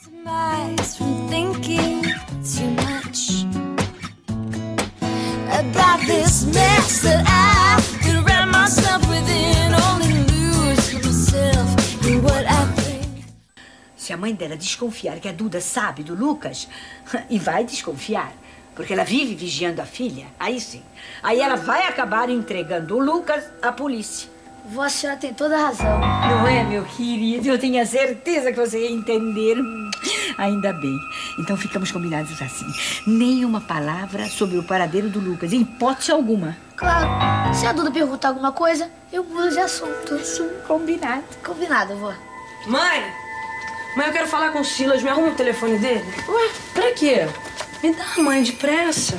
Se a mãe dela desconfiar que a Duda sabe do Lucas, e vai desconfiar, porque ela vive vigiando a filha, aí sim. Aí ela vai acabar entregando o Lucas à polícia. Vó, a senhora tem toda a razão. Não é, meu querido? Eu tinha certeza que você ia entender. Ainda bem. Então ficamos combinados assim. Nenhuma palavra sobre o paradeiro do Lucas, em hipótese alguma. Claro. Se a Duda perguntar alguma coisa, eu mudo de assunto. Sim, combinado. Combinado, vó. Mãe! Mãe, eu quero falar com o Silas. Me arruma o telefone dele. Ué, pra quê? Me dá, mãe, depressa.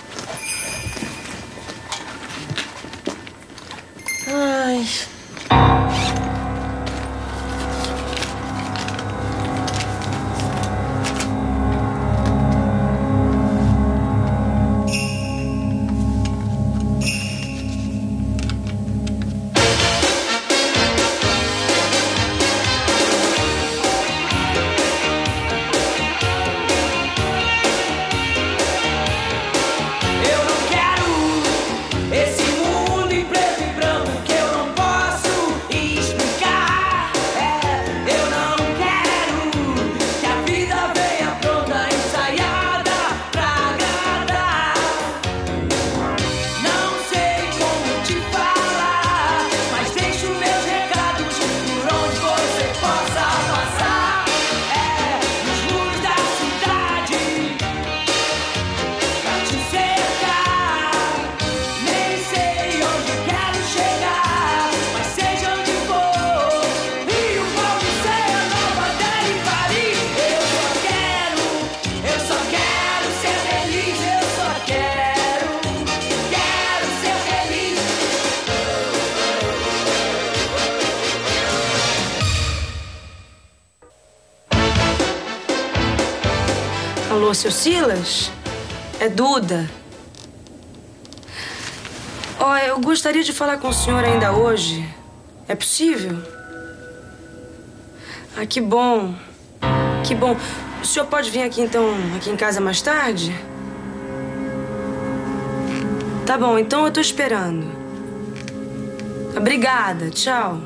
Ai... Alô, seu Silas? É Duda. Ó, eu gostaria de falar com o senhor ainda hoje. É possível? Ah, que bom. Que bom. O senhor pode vir aqui, então, aqui em casa mais tarde? Tá bom, então eu tô esperando. Obrigada, tchau.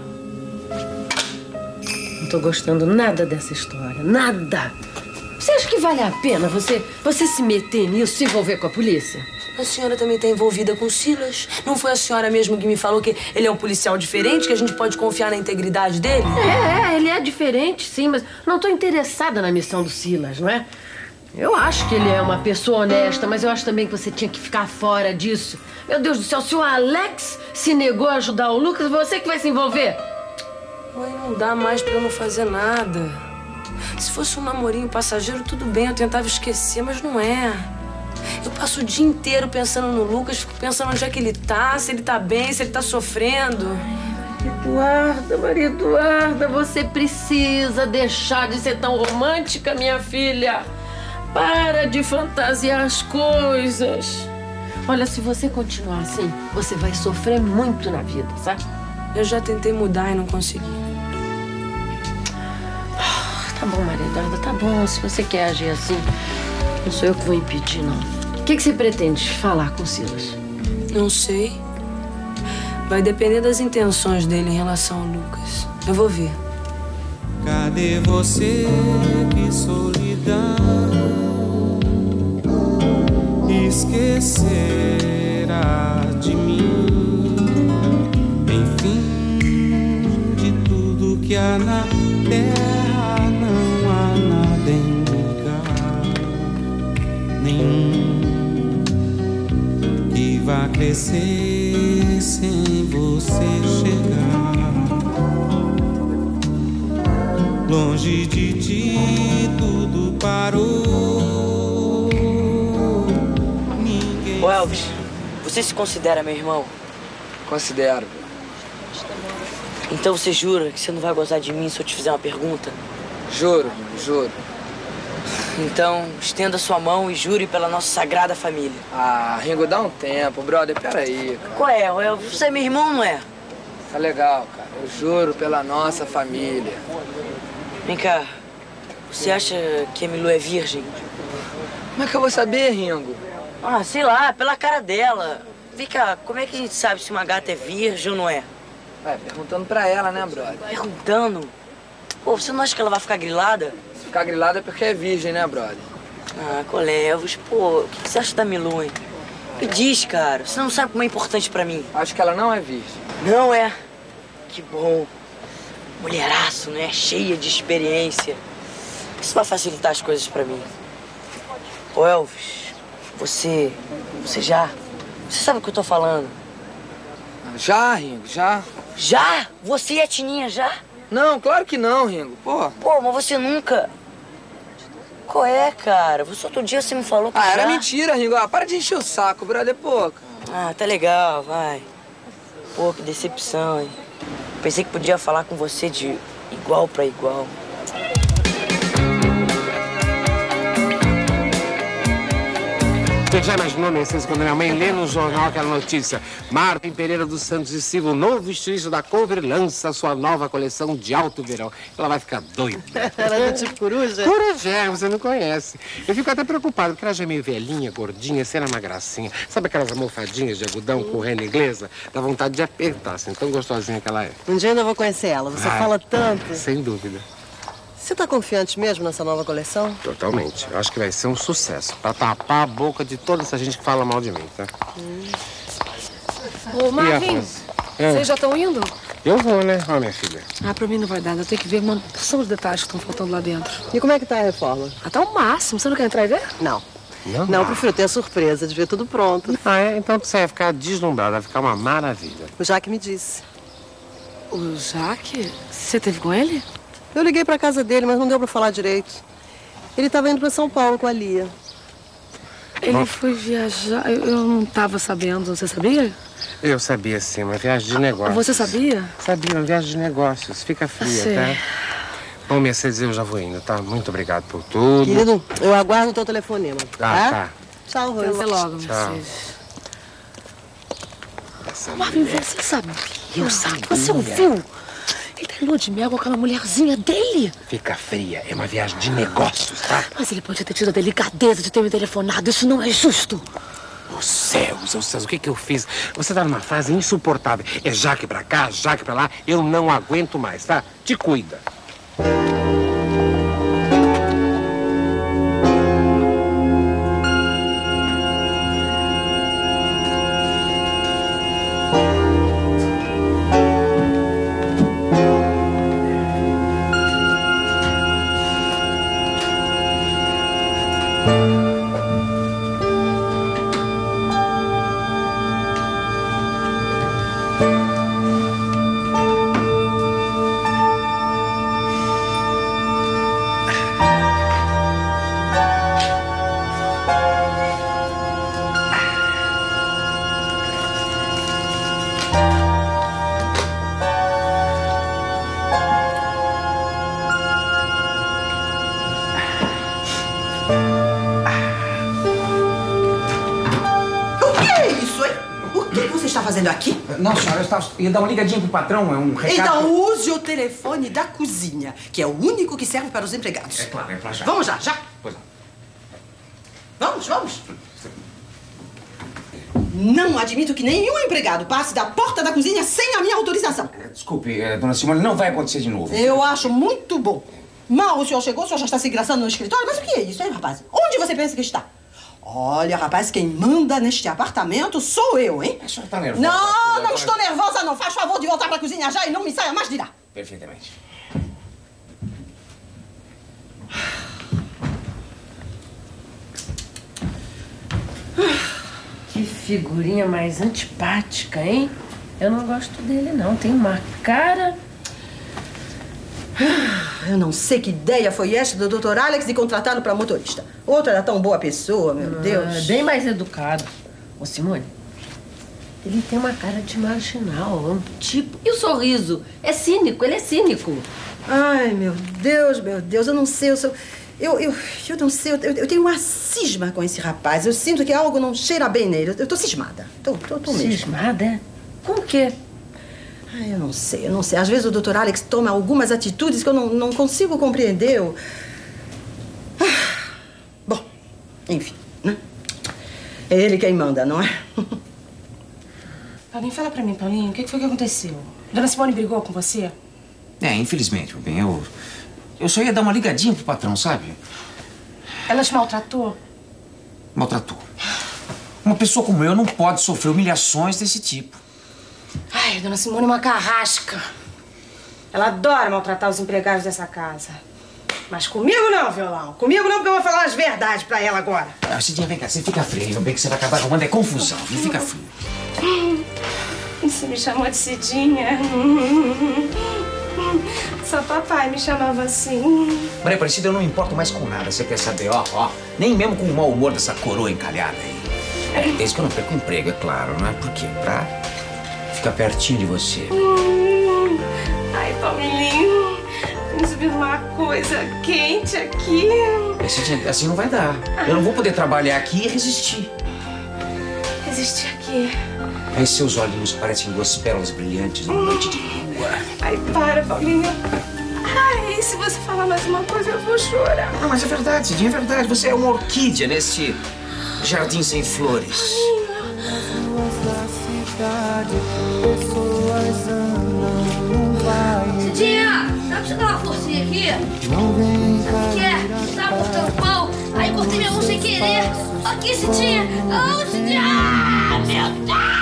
Não tô gostando nada dessa história, nada. Você acha que vale a pena você se meter nisso, se envolver com a polícia? A senhora também está envolvida com o Silas? Não foi a senhora mesmo que me falou que ele é um policial diferente, que a gente pode confiar na integridade dele? Ele é diferente, sim, mas não tô interessada na missão do Silas, não é? Eu acho que ele é uma pessoa honesta, mas eu acho também que você tinha que ficar fora disso. Meu Deus do céu, se o Alex se negou a ajudar o Lucas, você que vai se envolver? Mãe, não dá mais pra eu não fazer nada. Se fosse um namorinho passageiro, tudo bem, eu tentava esquecer, mas não é. Eu passo o dia inteiro pensando no Lucas, fico pensando onde é que ele tá, se ele tá bem, se ele tá sofrendo. Maria Eduarda, você precisa deixar de ser tão romântica, minha filha. Para de fantasiar as coisas. Olha, se você continuar assim, você vai sofrer muito na vida, sabe? Eu já tentei mudar e não consegui. Tá bom, Maria Eduarda, tá bom. Se você quer agir assim, não sou eu que vou impedir, não. O que você pretende falar com o Silas? Não sei. Vai depender das intenções dele em relação ao Lucas. Eu vou ver. Cadê você, que solidão? Esquecerá de mim. Enfim, de tudo que há na terra, não há nada em lugar nenhum que vá crescer sem você chegar. Longe de ti tudo parou. Ninguém. Ô Elvis, você se considera meu irmão? Considero. Então você jura que você não vai gozar de mim se eu te fizer uma pergunta? Juro, juro. Então, estenda sua mão e jure pela nossa sagrada família. Ah, Ringo, dá um tempo, brother, peraí, cara. Qual é, Elvis? Você é meu irmão, não é? Tá legal, cara. Eu juro pela nossa família. Vem cá. você acha que a Milu é virgem? Como é que eu vou saber, Ringo? Ah, sei lá, pela cara dela. Vem cá, como é que a gente sabe se uma gata é virgem ou não é? Ué, perguntando pra ela, né, brother? Perguntando? Pô, você não acha que ela vai ficar grilada? Se ficar grilada é porque é virgem, né, brother? Ah, Colevos, pô, o que você acha da Milu, hein? Me diz, cara, você não sabe como é importante pra mim. Acho que ela não é virgem. Não é? Que bom. Mulheraço, né? Cheia de experiência. Isso vai facilitar as coisas pra mim. Ô, Elvis, você já... Você sabe o que eu tô falando? Já, Ringo, já. Já? Você e a Tininha já? Não, claro que não, Ringo. Pô. Pô, mas você nunca... Qual é, cara? Você outro dia você me falou que já... Era mentira, Ringo. Ah, para de encher o saco, brother, pô. Ah, tá legal, vai. Pô, que decepção, hein? Pensei que podia falar com você de igual pra igual. Você já imaginou, Mercedes, quando minha mãe lê no jornal aquela notícia? Martin Pereira dos Santos e Silva, o novo estilista da Cover, lança sua nova coleção de alto verão. Ela vai ficar doida. Era do tipo coruja? Coruja, você não conhece. Eu fico até preocupado, porque ela já é meio velhinha, gordinha, sem uma gracinha. Sabe aquelas almofadinhas de algodão com rena inglesa? Dá vontade de apertar, assim, tão gostosinha que ela é. Um dia ainda vou conhecer ela, você fala tanto. Sem dúvida. Você tá confiante mesmo nessa nova coleção? Totalmente. Eu acho que vai ser um sucesso. Pra tapar a boca de toda essa gente que fala mal de mim, tá? Ô, Marvin, vocês já estão indo? Eu vou, né? Ó, minha filha. Ah, pra mim não vai dar. Eu tenho que ver uma porção de detalhes que estão faltando lá dentro. E como é que tá a reforma? Até o máximo. Você não quer entrar e ver? Não. Não? Não, eu prefiro ter a surpresa de ver tudo pronto. Ah, é? Então você vai ficar deslumbrado, vai ficar uma maravilha. O Jaque me disse. O Jaque? Você teve com ele? Eu liguei pra casa dele, mas não deu pra falar direito. Ele tava indo pra São Paulo com a Lia. Ele foi viajar... Eu não tava sabendo. Você sabia? Eu sabia, sim, uma viagem de negócios. Você sabia? Sabia, uma viagem de negócios. Fica fria, Sei. tá? Bom, Mercedes, eu já vou indo, tá? Muito obrigado por tudo. Querido, eu aguardo o teu telefonema. Tá. Tchau, Rose. Até logo, Tchau. Mercedes. Essa Marvin, mulher. você sabia? Eu sabia. Você ouviu? Ele tá em lua de mel com aquela mulherzinha dele. Fica fria, é uma viagem de negócios, tá? Mas ele pode ter tido a delicadeza de ter me telefonado. Isso não é justo. Os céus, o que que eu fiz? Você tá numa fase insuportável. É Jaque pra cá, Jaque pra lá. Eu não aguento mais, tá? Te cuida. Fazendo aqui? Não, senhora, eu ia dar uma ligadinha pro patrão, é um recado... Então use o telefone da cozinha, que é o único que serve para os empregados. É claro, é pra já. Vamos já. Pois não. Vamos. Não admito que nenhum empregado passe da porta da cozinha sem a minha autorização. Desculpe, dona Simone, não vai acontecer de novo. Eu acho muito bom. Mal o senhor chegou, o senhor já está se engraçando no escritório? Mas o que é isso, hein, rapaz? Onde você pensa que está? Olha, rapaz, quem manda neste apartamento sou eu, hein? A senhora tá nervosa? Não estou nervosa, não. Faz favor de voltar pra cozinha já e não me saia mais de lá. Perfeitamente. Que figurinha mais antipática, hein? Eu não gosto dele, não. Tem uma cara... Eu não sei que ideia foi esta do Dr. Alex de contratá-lo para motorista. Outro era tão boa pessoa, meu Deus. Bem mais educado. Ô, Simone, ele tem uma cara de marginal, um tipo... E o sorriso? É cínico, ele é cínico. Ai, meu Deus, eu não sei, eu não sei, eu tenho uma cisma com esse rapaz. Eu sinto que algo não cheira bem nele. Eu tô cismada. Tô mesmo. Cismada, é? Com o quê? Ai, eu não sei. Às vezes o Dr. Alex toma algumas atitudes que eu não consigo compreender. É ele quem manda, não é? Paulinho, fala pra mim, Paulinho, o que foi que aconteceu? Dona Simone brigou com você? Infelizmente, meu bem, eu só ia dar uma ligadinha pro patrão, sabe? Ela te maltratou? Maltratou. Uma pessoa como eu não pode sofrer humilhações desse tipo. Ai, Dona Simone é uma carrasca. Ela adora maltratar os empregados dessa casa. Mas comigo não, Violão. Comigo não, porque eu vou falar as verdades pra ela agora. Cidinha, vem cá, você fica frio, meu bem, que você vai acabar arrumando é confusão, viu? Fica frio. Você me chamou de Cidinha? Só papai me chamava assim. Maria Aparecida, eu não me importo mais com nada, você quer saber? Ó, nem mesmo com o mau humor dessa coroa encalhada aí. Desde que eu não perco o emprego, é claro, não é? Por quê? Pra ficar pertinho de você. Ai, Paulinho, tem subido uma coisa quente aqui. Assim não vai dar. Eu não vou poder trabalhar aqui e resistir. Resistir aqui? Aí seus olhinhos parecem duas pérolas brilhantes numa noite de lua. Ai, para, Paulinho. Ai, se você falar mais uma coisa, eu vou chorar. Não, mas é verdade, Cidinha, é verdade. Você é uma orquídea nesse jardim sem flores. Cidinha, dá pra você dar uma forcinha aqui? Quer? Tá cortando pão? Aí cortei minha mão sem querer. Aqui, Cidinha. Oh, Cidinha! Ah, meu Deus!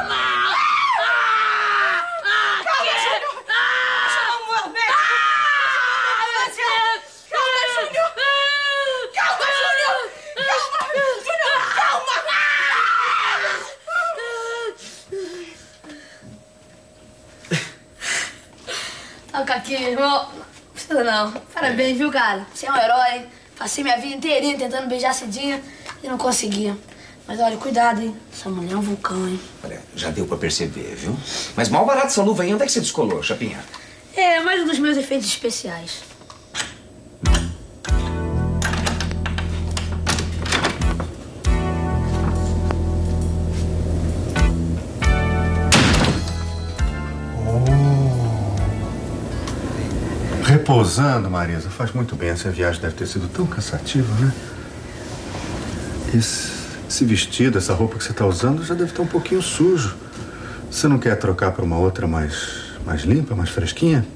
Aqui, irmão. Não precisa não. Parabéns, viu, cara? Você é um herói. Passei minha vida inteirinha tentando beijar a Cidinha e não conseguia. Mas olha, cuidado, hein? Essa mulher é um vulcão, hein? Olha, já deu pra perceber, viu? Mas mal barato essa luva aí. Onde é que você descolou, Chapinha? É, mais um dos meus efeitos especiais. Repousando, Marisa. Faz muito bem. Essa viagem deve ter sido tão cansativa, né? Esse vestido, essa roupa que você está usando já deve estar um pouquinho sujo. Você não quer trocar por uma outra mais limpa, mais fresquinha?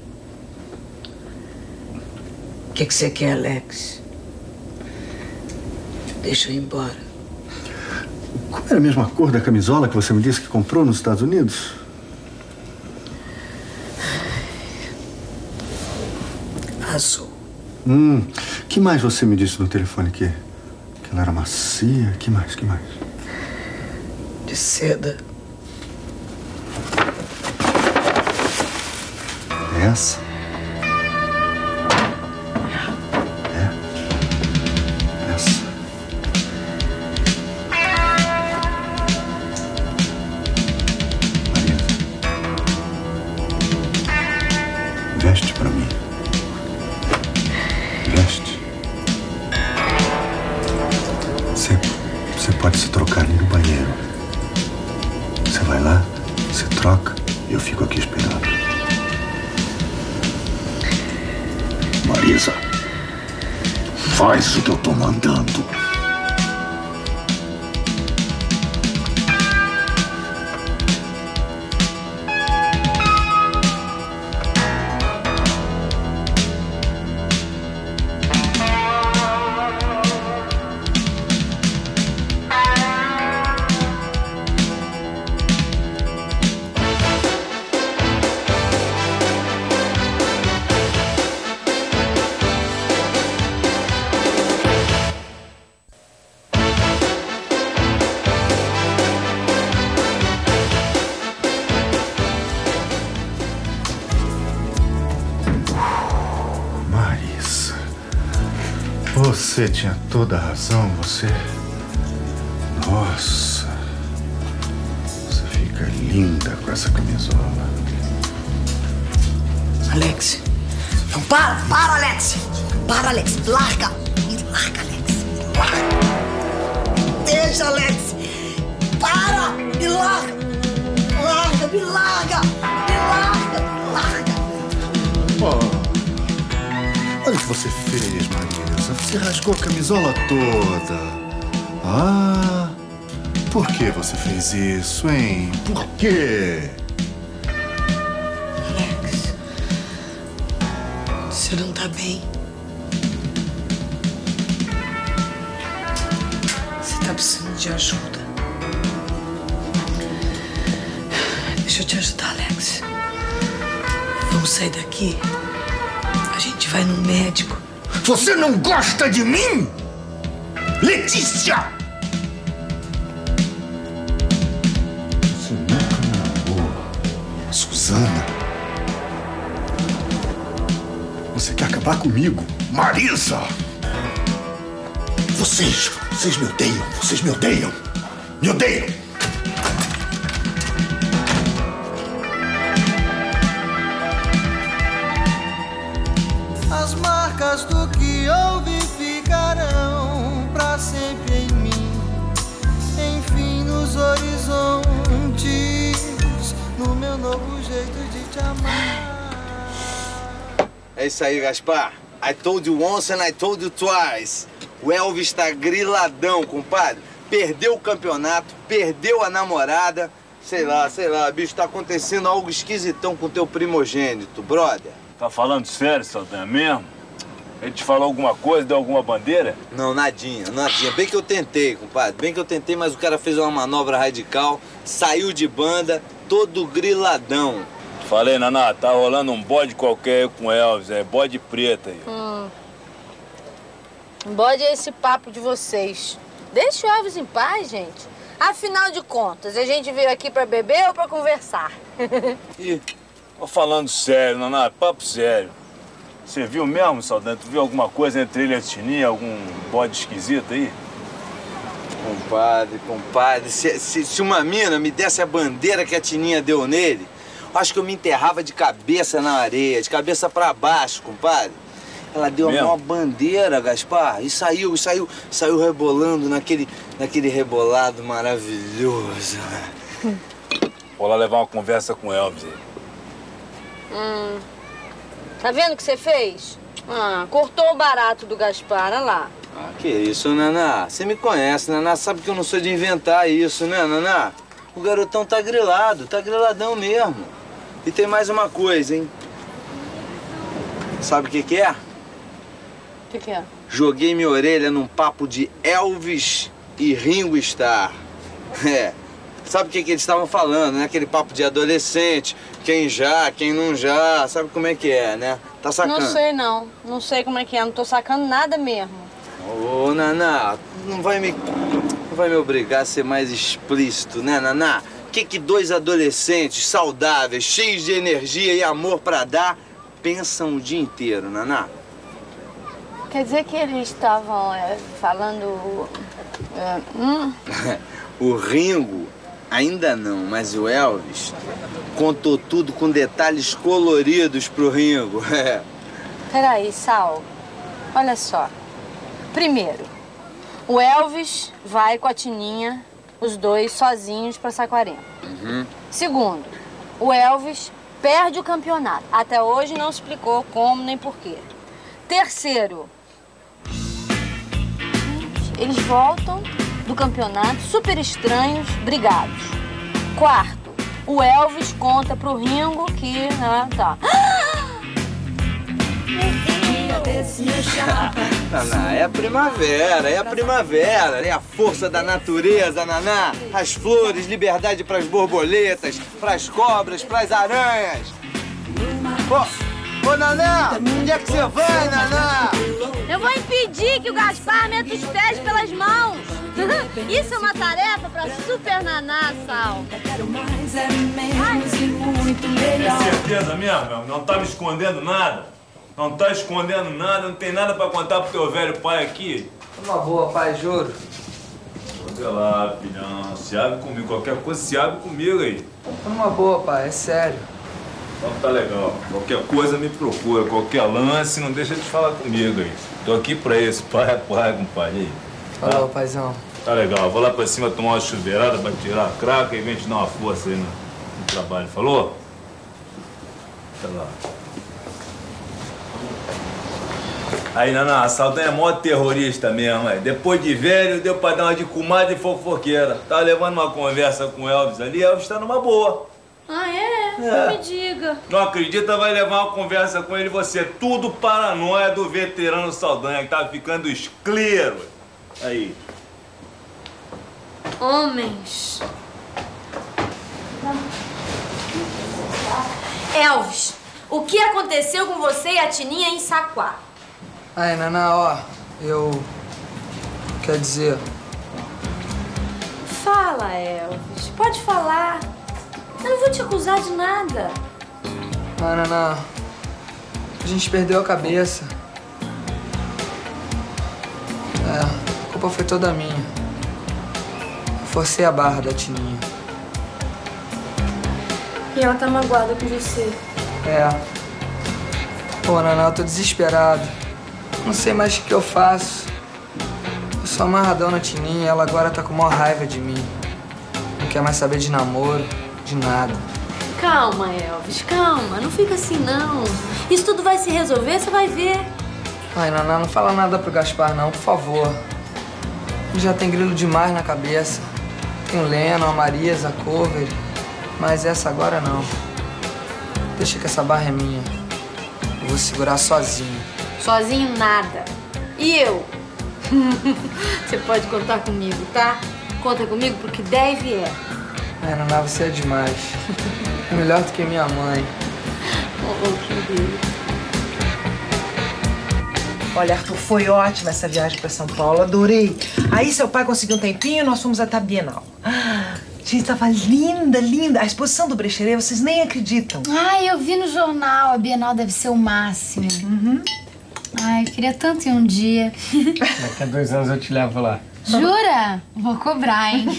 O que você quer, Alex? Deixa eu ir embora. Qual era a mesma cor da camisola que você me disse que comprou nos Estados Unidos? Azul. Que mais você me disse no telefone que ela era macia? Que mais? De seda. Essa? Essa. Marisa. Veste pra mim. Veste. Você pode se trocar ali no banheiro. Você vai lá, se troca e eu fico aqui esperando. Marisa, faz o que eu tô mandando. Você tinha toda a razão, você... Nossa... Você fica linda com essa camisola. Alex. Não, para, Alex. Para, Alex. Larga. Me larga, Alex. Me larga. Deixa, Alex. Para. Me larga. Larga, me larga. Me larga, me larga. Olha o que você fez, Marisa. Você rasgou a camisola toda. Por que você fez isso, hein? Por quê? Alex, você não tá bem. Você tá precisando de ajuda. Deixa eu te ajudar, Alex. Vamos sair daqui. A gente vai no médico. Você não gosta de mim? Letícia! Você nunca me amou. Suzana? Você quer acabar comigo? Marisa! Vocês me odeiam. Vocês me odeiam. Me odeiam! As marcas do que houve ficarão pra sempre em mim. Enfim, nos horizontes, no meu novo jeito de te amar. É isso aí, Gaspar. I told you once and I told you twice. O Elvis tá griladão, compadre. Perdeu o campeonato, perdeu a namorada. Sei lá, bicho, tá acontecendo algo esquisitão com teu primogênito, brother. Tá falando sério, Saldanha, mesmo? Ele te falou alguma coisa, deu alguma bandeira? Não, nadinha. Bem que eu tentei, compadre. Bem que eu tentei, mas o cara fez uma manobra radical, saiu de banda, todo griladão. Falei, Naná, tá rolando um bode qualquer aí com o Elvis, é bode preto aí. Bode é esse papo de vocês. Deixa o Elvis em paz, gente. Afinal de contas, a gente veio aqui pra beber ou pra conversar? Ih, tô falando sério, Naná, papo sério. Você viu mesmo, Saldanha? Tu viu alguma coisa entre ele e a Tininha? Algum bode esquisito aí? Compadre, se uma mina me desse a bandeira que a Tininha deu nele, acho que eu me enterrava de cabeça na areia, de cabeça pra baixo, compadre. Ela deu uma bandeira, Gaspar, e saiu rebolando naquele rebolado maravilhoso. Vou lá levar uma conversa com o Elvis aí. Tá vendo o que você fez? Cortou o barato do Gaspar, olha lá. Que isso, Naná? Você me conhece, Naná, sabe que eu não sou de inventar isso, né, Naná? O garotão tá griladão mesmo. E tem mais uma coisa, hein? Sabe o que é? O que é? Joguei minha orelha num papo de Elvis e Ringo Starr. Sabe o que eles estavam falando, né? Aquele papo de adolescente, quem já, quem não já, sabe como é que é, né? Tá sacando? Não sei, não. Não sei como é que é, não tô sacando nada mesmo. Ô, Naná, não vai me obrigar a ser mais explícito, né, Naná? O que dois adolescentes saudáveis, cheios de energia e amor pra dar, pensam o dia inteiro, Naná? Quer dizer que eles estavam falando... O Ringo, ainda não, mas o Elvis contou tudo com detalhes coloridos pro Ringo. Peraí, Sal, olha só. Primeiro, o Elvis vai com a Tininha, os dois sozinhos pra Saquarema. Segundo, o Elvis perde o campeonato. Até hoje não explicou como nem porquê. Terceiro, eles voltam do campeonato super estranhos, brigados. Quarto, o Elvis conta pro Ringo que... Naná, é a primavera, é a força da natureza, Naná. As flores, liberdade pras borboletas, pras cobras, pras aranhas. Ô, Naná, onde é que você vai, Naná? Eu vou impedir que o Gaspar meta os pés pelas mãos. Isso é uma tarefa pra Super Naná, Sal. É certeza mesmo? Não tá me escondendo nada? Não tá escondendo nada? Não tem nada pra contar pro teu velho pai aqui? Uma boa, pai, juro. Olha lá, filhão. Se abre comigo. Qualquer coisa, se abre comigo aí. Uma boa, pai, é sério. Então tá legal. Qualquer coisa me procura. Qualquer lance, não deixa de falar comigo aí. Tô aqui pra isso. Pai é pai, compadre. Aí. Falou, paizão. Tá legal. Vou lá pra cima tomar uma chuveirada pra tirar a craca e vem te dar uma força aí no trabalho. Falou? Tá lá. Aí, Naná, a Saldanha é mó terrorista mesmo, aí. Depois de velho, deu pra dar uma de comadre e fofoqueira. Tava levando uma conversa com o Elvis ali, Elvis tá numa boa. Ah, é? É. Não me diga. Não acredita, vai levar uma conversa com ele, você. Tudo paranoia do veterano Saldanha, que tá ficando esclero. Aí. Homens. Elvis, o que aconteceu com você e a Tininha em Saquá? Ai, Naná, ó, quer dizer... Fala, Elvis. Pode falar. Eu não vou te acusar de nada. Ah, Naná, a gente perdeu a cabeça. A culpa foi toda minha. Eu forcei a barra da Tininha. E ela tá magoada com você. Pô, Naná, eu tô desesperado. Não sei mais o que eu faço. Eu sou amarradão na Tininha e ela agora tá com maior raiva de mim. Não quer mais saber de namoro, de nada. Calma, Elvis, calma. Não fica assim, não. Isso tudo vai se resolver, você vai ver. Ai, Naná, não fala nada pro Gaspar, não, por favor. Ele já tem grilo demais na cabeça. Tem o Leno, a Marisa, a Cover. Mas essa agora não. Deixa que essa barra é minha. Eu vou segurar sozinho. Sozinho nada. E eu? Você pode contar comigo, tá? Conta comigo porque deve é. Ai, Naná, você é demais. É melhor do que minha mãe. Oh, querido. Olha, Arthur, foi ótima essa viagem pra São Paulo, adorei. Aí seu pai conseguiu um tempinho e nós fomos até a Bienal. Gente, tava linda, linda. A exposição do Brecheret, vocês nem acreditam. Ai, eu vi no jornal, a Bienal deve ser o máximo. Ai, eu queria tanto ir um dia. Daqui a 2 anos eu te levo lá. Jura? Vou cobrar, hein?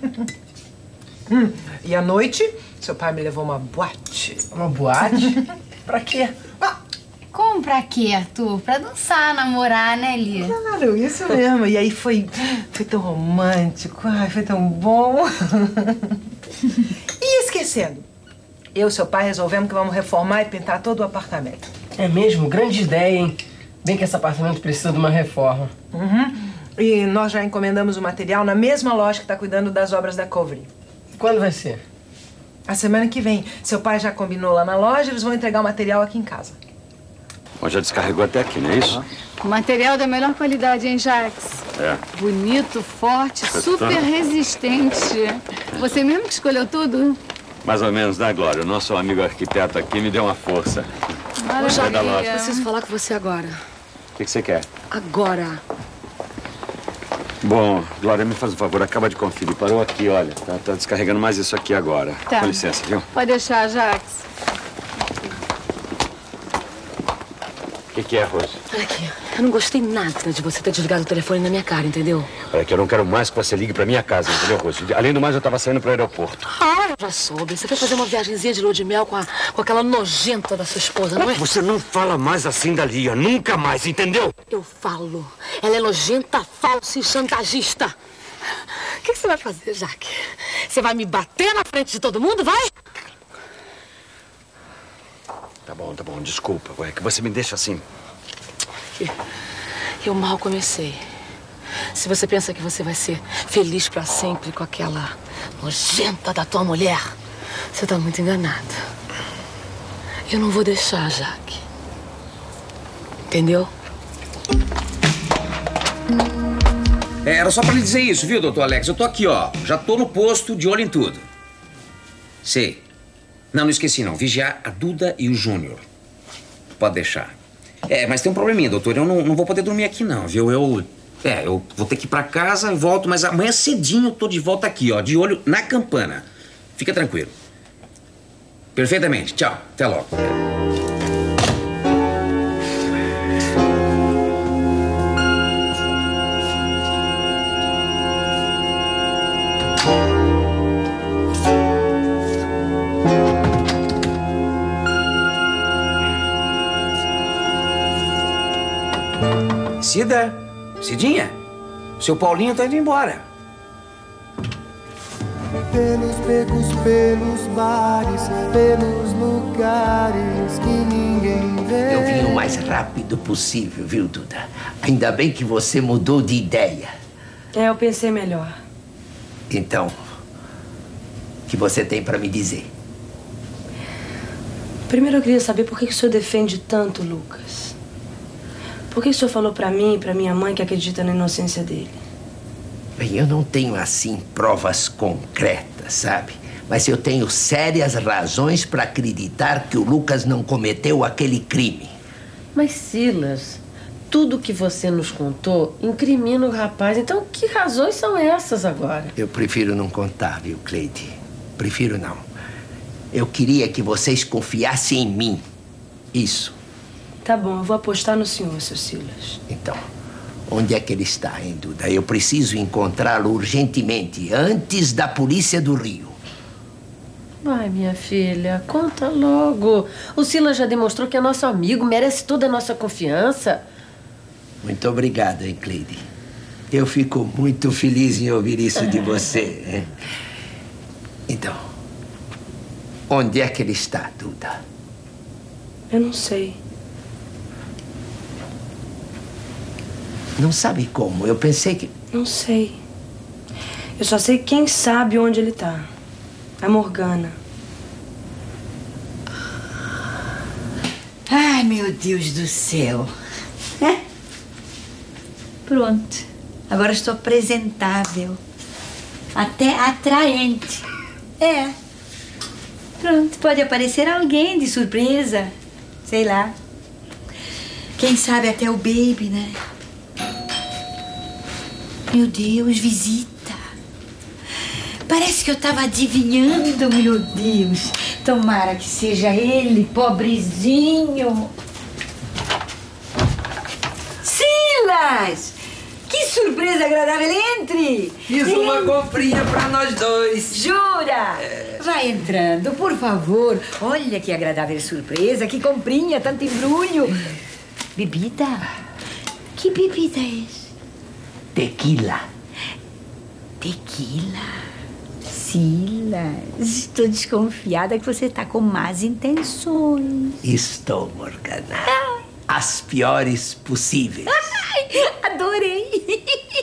E à noite, seu pai me levou uma boate. Uma boate? Pra quê? Como pra quê, Arthur? Pra dançar, namorar, né, Lia? Claro, isso mesmo. E aí foi tão romântico, ai, foi tão bom. E esquecendo, eu e seu pai resolvemos que vamos reformar e pintar todo o apartamento. É mesmo? Grande ideia, hein? Bem que esse apartamento precisa de uma reforma. E nós já encomendamos o material na mesma loja que tá cuidando das obras da Covery. Quando vai ser? A semana que vem. Seu pai já combinou lá na loja, eles vão entregar o material aqui em casa. Bom, já descarregou até aqui, não é isso? Material da melhor qualidade, hein, Jax? É. Bonito, forte, Você super tá- resistente. Você mesmo que escolheu tudo? Mais ou menos, né, Glória? O nosso amigo arquiteto aqui me deu uma força. Sai da loja. Preciso falar com você agora. O que você quer? Agora. Bom, Glória, me faz um favor, acaba de conferir. Parou aqui, olha. Tá descarregando mais isso aqui agora. Tá. Com licença, viu? Pode deixar, Jax. O que é, Rose? Olha aqui, eu não gostei nada de você ter desligado o telefone na minha cara, entendeu? Olha que eu não quero mais que você ligue pra minha casa, entendeu, Rose? Além do mais, eu tava saindo pro aeroporto. Ah, eu já soube. Você foi fazer uma viagenzinha de lua de mel com aquela nojenta da sua esposa, não é? Você não fala mais assim da Lia, nunca mais, entendeu? Eu falo. Ela é nojenta, falsa e chantagista. O que você vai fazer, Jaque? Você vai me bater na frente de todo mundo, vai? Tá bom, desculpa. É que você me deixa assim. Eu mal comecei. Se você pensa que você vai ser feliz pra sempre com aquela nojenta da tua mulher, você tá muito enganada. Eu não vou deixar, Jaque. Entendeu? Era só pra lhe dizer isso, viu, doutor Alex? Eu tô aqui, ó. Já tô no posto, de olho em tudo. Sei. Não esqueci, não. Vigiar a Duda e o Júnior. Pode deixar. Mas tem um probleminha, doutor. Eu não vou poder dormir aqui, não, viu? Eu vou ter que ir pra casa e volto, mas amanhã cedinho eu tô de volta aqui, ó. De olho na campana. Fica tranquilo. Perfeitamente. Tchau. Até logo. Cidinha, seu Paulinho tá indo embora. pelos becos, pelos bares, pelos lugares que ninguém vê. Eu vim o mais rápido possível, viu, Duda? Ainda bem que você mudou de ideia. Eu pensei melhor. Então, o que você tem pra me dizer? Primeiro eu queria saber por que o senhor defende tanto o Lucas. Por que o senhor falou pra mim e pra minha mãe que acredita na inocência dele? Bem, eu não tenho, assim, provas concretas, sabe? Mas eu tenho sérias razões pra acreditar que o Lucas não cometeu aquele crime. Mas, Silas, tudo que você nos contou incrimina o rapaz. Então, que razões são essas agora? Eu prefiro não contar, viu, Cleide? Prefiro não. Eu queria que vocês confiassem em mim. Isso. Tá bom, eu vou apostar no senhor, seu Silas. Então, onde é que ele está, hein, Duda? Eu preciso encontrá-lo urgentemente, antes da polícia do Rio. Vai, minha filha, conta logo. O Silas já demonstrou que é nosso amigo, merece toda a nossa confiança. Muito obrigado, hein, Cleide? Eu fico muito feliz em ouvir isso de você, hein? Então, onde é que ele está, Duda? Eu não sei. Não sabe como? Eu pensei que... Não sei. Eu só sei quem sabe onde ele tá. A Morgana. Ai, meu Deus do céu. Pronto. Agora estou apresentável. Até atraente. É. Pronto, pode aparecer alguém de surpresa. Sei lá. Quem sabe até o Baby, né? Meu Deus, visita. Parece que eu estava adivinhando, meu Deus. Tomara que seja ele, pobrezinho. Silas! Que surpresa agradável, entre! Fiz uma comprinha pra nós dois. Jura? Vai entrando, por favor. Olha que agradável surpresa, que comprinha, tanto embrulho. Bebida? Que bebida é essa? Tequila. Tequila? Silas, estou desconfiada que você está com más intenções. Estou, Morgana. As piores possíveis. Ai, adorei.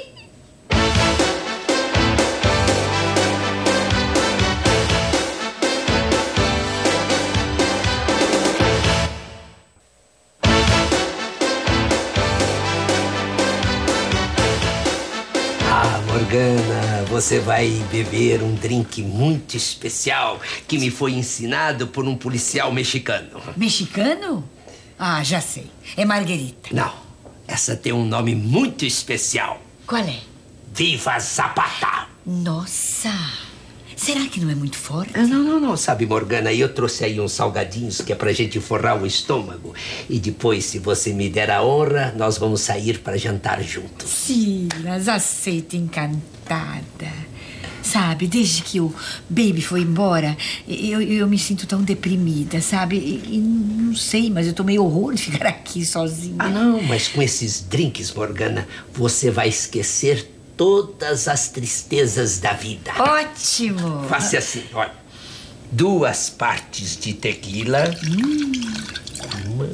Morgana, você vai beber um drink muito especial que me foi ensinado por um policial mexicano. Mexicano? Ah, já sei. É Marguerita. Não, essa tem um nome muito especial. Qual é? Viva Zapata! Nossa! Será que não é muito forte? Não. Sabe, Morgana, eu trouxe aí uns salgadinhos que é pra gente forrar o estômago. E depois, se você me der a honra, nós vamos sair pra jantar juntos. Silas, aceito encantada. Sabe, desde que o Baby foi embora, eu me sinto tão deprimida, sabe? E não sei, mas eu tomei horror de ficar aqui sozinha. Ah, não, mas com esses drinks, Morgana, você vai esquecer todas as tristezas da vida. Ótimo! Faça assim, olha. 2 partes de tequila. Uma.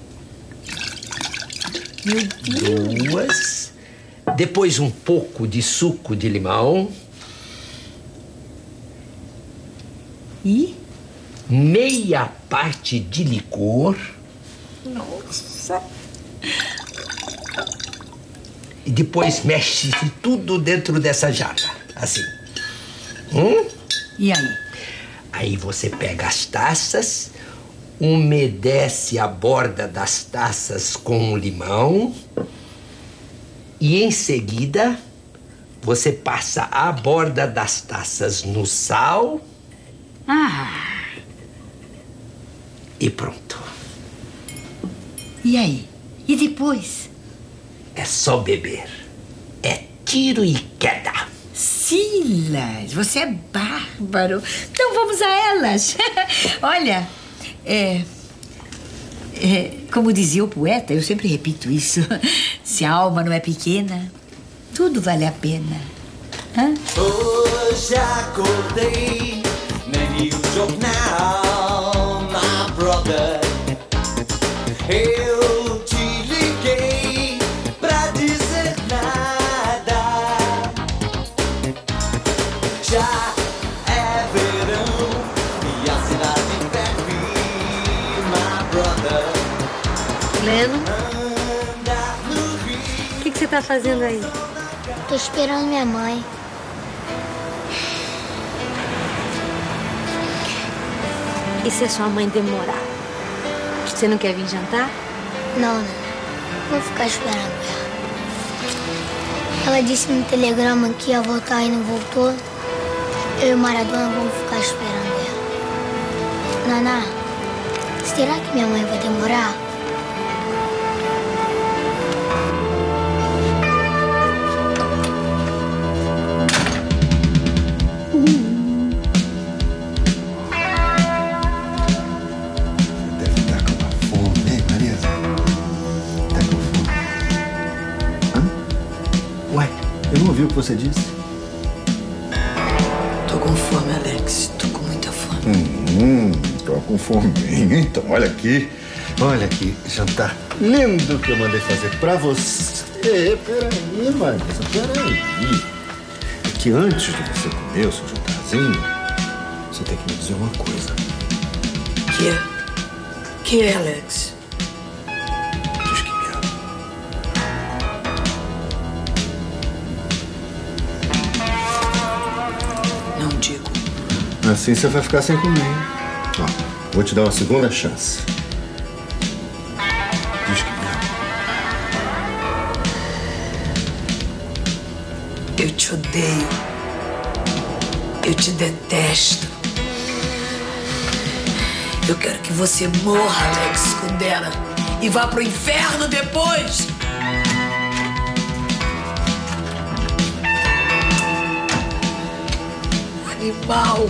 Meu Deus. 2. Depois um pouco de suco de limão. E? Meia parte de licor. Nossa! E depois mexe tudo dentro dessa jarra. Assim. E aí? Aí você pega as taças, umedece a borda das taças com o limão e, em seguida, você passa a borda das taças no sal. E pronto. E aí? E depois? É só beber. É tiro e queda. Silas, você é bárbaro. Então vamos a elas. Olha, como dizia o poeta, eu sempre repito isso. Se a alma não é pequena, tudo vale a pena. Hoje acordei, nem li o jornal, my brother. Eu te liguei pra dizer nada. Já é verão e a cidade ferve, my brother. Leno? O que você tá fazendo aí? Tô esperando minha mãe. E se a sua mãe demorar? Você não quer vir jantar? Não. Vou ficar esperando ela. Ela disse no telegrama que ia voltar e não voltou. Eu e o Maradona vamos ficar esperando ela. Naná, será que minha mãe vai demorar? Viu o que você disse? Tô com fome, Alex. Tô com muita fome. Tô com fome. Então, olha aqui. Olha aqui, jantar lindo que eu mandei fazer pra você. Peraí, Marisa, peraí. É que antes de você comer o seu jantarzinho, você tem que me dizer uma coisa. Que é, Alex? Assim você vai ficar sem comer, hein? Ó, vou te dar uma segunda chance. Diz que me ama. Eu te odeio. Eu te detesto. Eu quero que você morra, Alex Kundera, e vá pro inferno depois. Animal.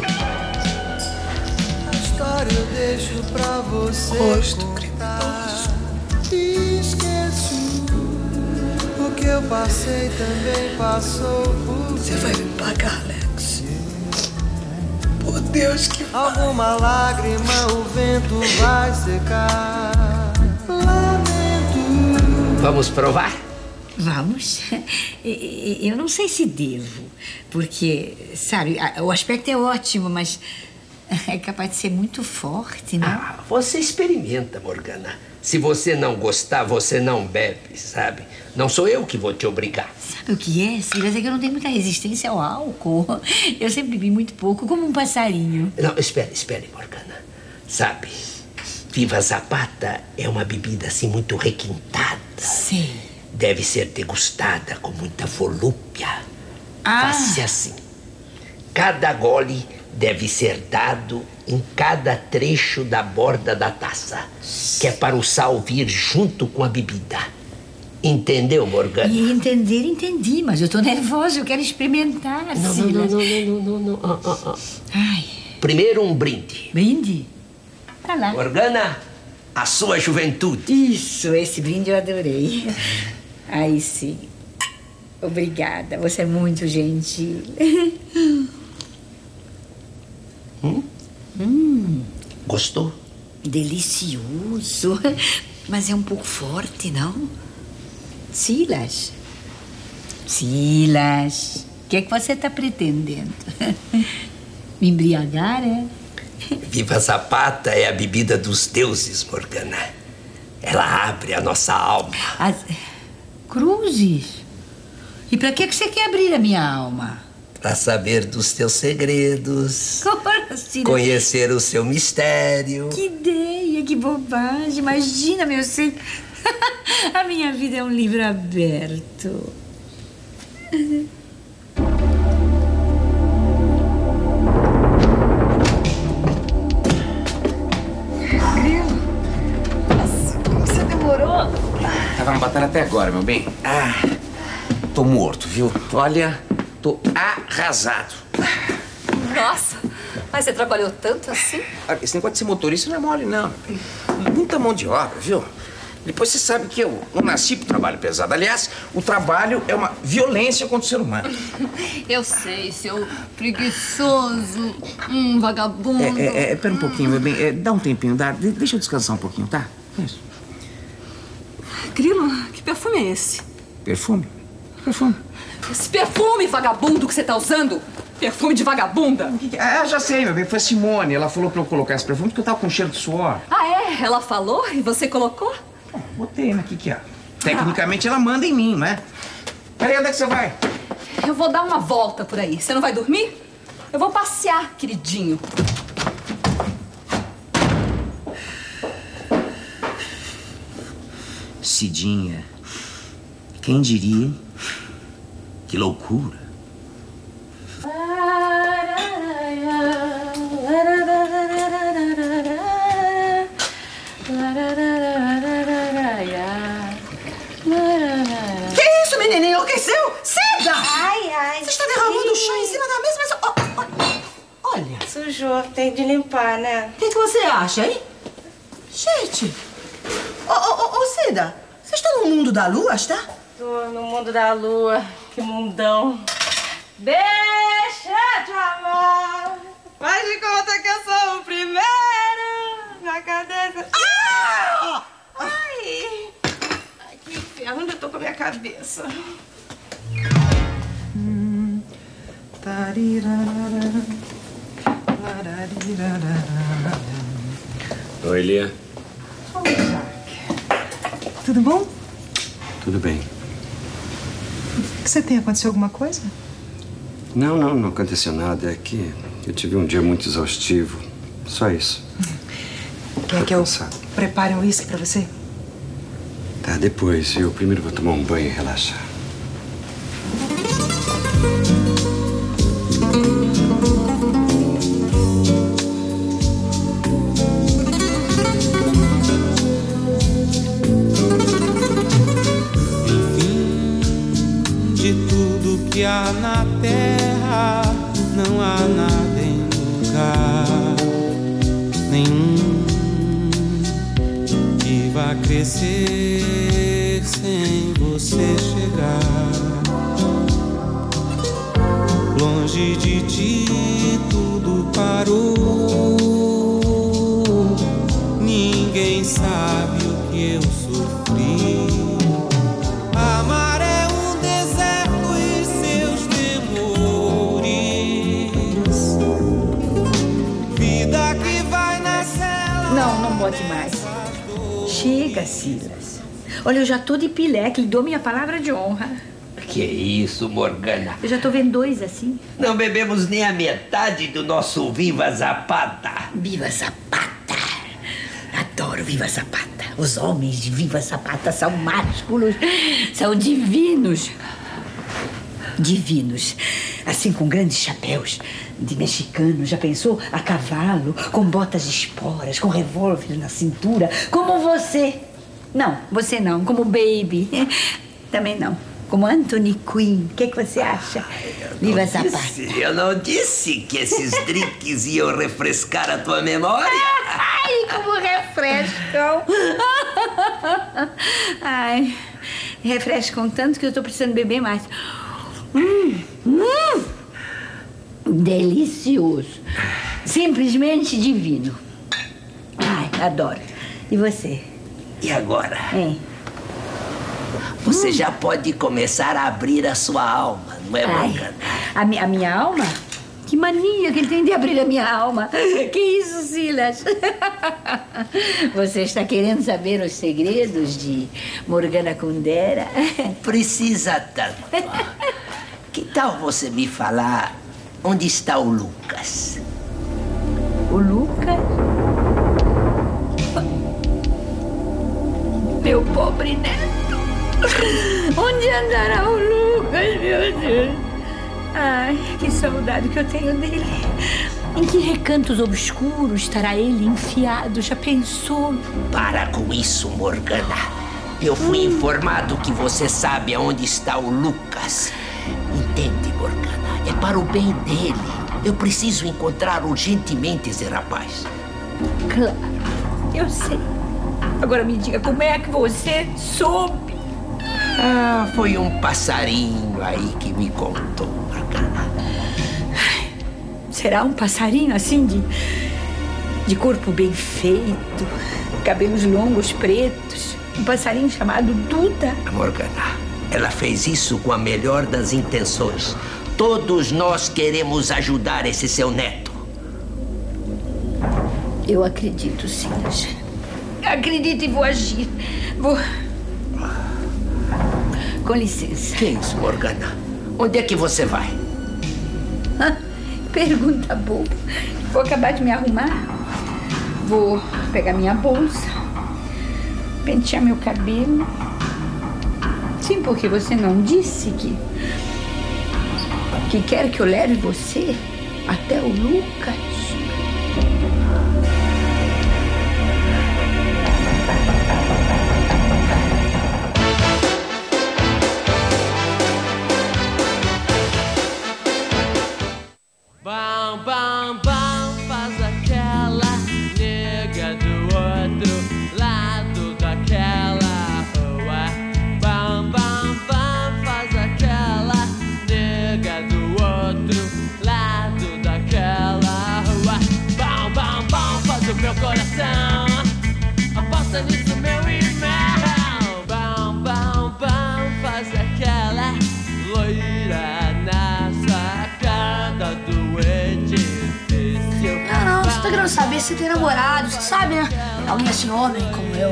A história eu deixo pra você. Rosto criminoso. Esqueço o que eu passei, também passou por você vai me pagar, Alex. Por Deus que alguma lágrima o vento vai secar. Lamento. Vamos provar? Vamos. Eu não sei se devo, porque, sabe, o aspecto é ótimo, mas é capaz de ser muito forte, não? Você experimenta, Morgana. Se você não gostar, você não bebe, sabe? Não sou eu que vou te obrigar. Sabe o que é, Silas? É que eu não tenho muita resistência ao álcool. Eu sempre bebi muito pouco, como um passarinho. Não, espere, Morgana. Sabe, Viva Zapata é uma bebida assim muito requintada. Sim. Deve ser degustada com muita volúpia. Faça assim. Cada gole deve ser dado em cada trecho da borda da taça, que é para o sal vir junto com a bebida. Entendeu, Morgana? Entendi, mas eu tô nervosa, eu quero experimentar, Silas. Não. Ai. Primeiro um brinde. Brinde? Tá lá. Morgana, a sua juventude. Isso, esse brinde eu adorei. Aí sim. Obrigada, você é muito gentil. Gostou? Delicioso. Mas é um pouco forte, não? Silas, o que é que você está pretendendo? Me embriagar, é? Viva Zapata é a bebida dos deuses, Morgana. Ela abre a nossa alma. Cruzes? E pra que você quer abrir a minha alma? Pra saber dos teus segredos. Assim, conhecer o seu mistério. Que ideia, que bobagem. Imagina, meu ser. A minha vida é um livro aberto. Você demorou? Tava na batalha até agora, meu bem. Tô morto, viu? Olha, tô arrasado. Nossa, mas você trabalhou tanto assim? Esse negócio de ser motorista não é mole, não, meu bem. Muita mão de obra, viu? Depois você sabe que eu não nasci pro trabalho pesado. Aliás, o trabalho é uma violência contra o ser humano. Eu sei, seu preguiçoso, vagabundo. Pera um pouquinho, meu bem. Dá um tempinho, deixa eu descansar um pouquinho, tá? Isso. Grilo, que perfume é esse? Perfume? Perfume. Esse perfume, vagabundo, que você tá usando? Perfume de vagabunda. Já sei, meu bem. Foi a Simone. Ela falou pra eu colocar esse perfume porque eu tava com cheiro de suor. Ah, é? Ela falou e você colocou? Botei, né? O que é? Tecnicamente ela manda em mim, né? Peraí, onde é que você vai? Eu vou dar uma volta por aí. Você não vai dormir? Eu vou passear, queridinho. Cidinha, quem diria, hein? Que loucura. Que isso, menina? Enlouqueceu? Cida! Ai. Você está derramando o chá em cima da mesa, mas... Olha. Sujou, tem de limpar, né? O que você acha, hein? Gente. Ô, Cida, você está no mundo da lua, está? Tô no mundo da lua. Que mundão. Deixa de amar. Faz de conta que eu sou o primeiro na cabeça. Ah! Ai! Ai, que inferno, onde eu tô com a minha cabeça? Oi, Lia. Oi, Jaque. Tudo bom? Tudo bem. O que você tem? Aconteceu alguma coisa? Não aconteceu nada. É que eu tive um dia muito exaustivo. Só isso. Quer que eu prepare um uísque pra você? Tá, depois. Eu primeiro vou tomar um banho e relaxar. Que há na terra, não há nada em lugar nenhum que vá crescer sem você chegar. Longe de ti tudo parou, ninguém sabe o que eu sofri. Amar é um deserto e seus temores, vida que vai nascer. Não bote mais. Chega, Silas. Olha, eu já tô de pileque, lhe dou minha palavra de honra. Que isso, Morgana? Eu já tô vendo dois assim. Não bebemos nem a metade do nosso Viva Zapata. Viva Zapata. Adoro Viva Zapata. Os homens de Viva Zapata são másculos, são divinos. Divinos. Assim, com grandes chapéus de mexicano. Já pensou? A cavalo, com botas de esporas, com revólver na cintura. Como você. Não, você não. Como Baby. Também não. Como Anthony Quinn. O que você acha? Viva Zapata. Eu não disse que esses drinks iam refrescar a tua memória. Ai, como refrescam. Ai, refrescam tanto que eu tô precisando beber mais. Delicioso. Simplesmente divino. Ai, adoro. E você? E agora? Hein? Você já pode começar a abrir a sua alma, não é, Morgana? A minha alma? Que mania que ele tem de abrir a minha alma. Que isso, Silas? Você está querendo saber os segredos de Morgana Kundera? Precisa tanto. Que tal você me falar onde está o Lucas? O Lucas? Meu pobre neto. Onde andará o Lucas, meu Deus? Ai, que saudade que eu tenho dele. Em que recantos obscuros estará ele enfiado? Já pensou? Para com isso, Morgana. Eu fui informado que você sabe aonde está o Lucas. Entende, Morgana? É para o bem dele. Eu preciso encontrar urgentemente esse rapaz. Claro, eu sei. Agora me diga, como é que você soube? Ah, foi um passarinho aí que me contou. Será um passarinho assim de corpo bem feito, cabelos longos, pretos? Um passarinho chamado Duda? Morgana, ela fez isso com a melhor das intenções. Todos nós queremos ajudar esse seu neto. Eu acredito, sim, Eugênio. Acredito e vou agir. Vou... Com licença. Que isso, Morgana? Onde é que você vai? Pergunta boa. Vou acabar de me arrumar. Vou pegar minha bolsa, pentear meu cabelo. Sim, porque você não disse que quer que eu leve você até o Lucas. Bam, bam, bam, faz aquela nega do outro lado daquela rua. Bam, bam, bam, faz aquela nega do outro lado daquela rua. Bam, bam, bam, faz o meu coração. Aposta nisso, meu irmão. Bam, bam, bam, faz aquela loira na sacada do edifício. Não, você tá querendo saber se tem namorado, você sabe, né? Alguém assim, homem como eu.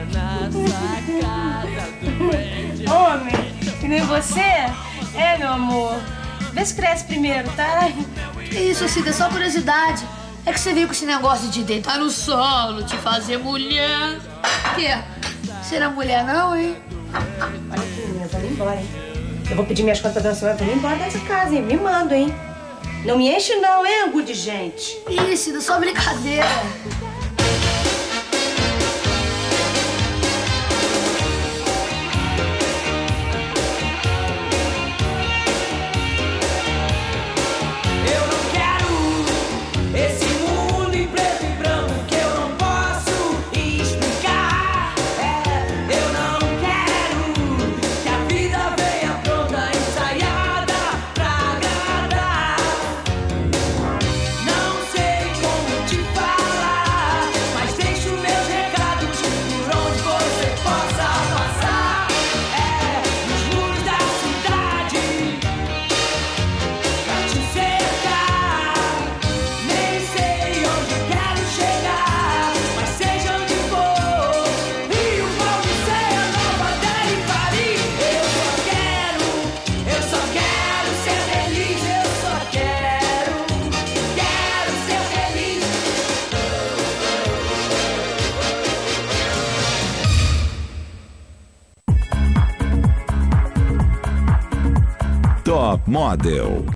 Homem, que nem você? É, meu amor. Vê se cresce primeiro, tá? Que isso, Cida, é só curiosidade. É que você veio com esse negócio de deitar no solo, te fazer mulher. O quê? Será mulher não, hein? Olha aqui, menina, vai embora, hein? Eu vou pedir minhas contas pra senhora pra ir embora dessa casa, hein? Me mando, hein? Não me enche não, hein, angu de gente? Ih, Cida, só brincadeira. Eu não quero esse mundo em preto e branco que eu não posso explicar. Eu não quero que a vida venha pronta, ensaiada pra agradar. Não sei como te falar, mas deixo meus recados por onde você possa passar. Nos muros da cidade pra te cercar. Nem sei onde quero chegar, mas seja onde for, Rio, Valdiceia, Nova Delhi, Paris. Eu só quero ser feliz. Eu só quero ser feliz. Top Model.